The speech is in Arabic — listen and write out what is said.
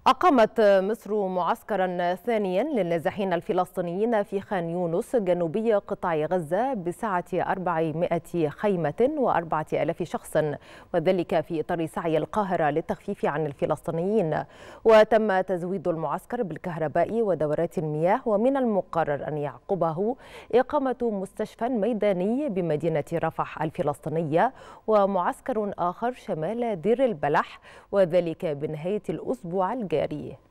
أقامت مصر معسكرا ثانيا للنازحين الفلسطينيين في خان يونس جنوبي قطاع غزة بسعة 400 خيمة و4000 شخص، وذلك في إطار سعي القاهرة للتخفيف عن الفلسطينيين. وتم تزويد المعسكر بالكهرباء ودورات المياه، ومن المقرر أن يعقبه إقامة مستشفى ميداني بمدينة رفح الفلسطينية ومعسكر آخر شمال دير البلح، وذلك بنهاية الأسبوع الجاري.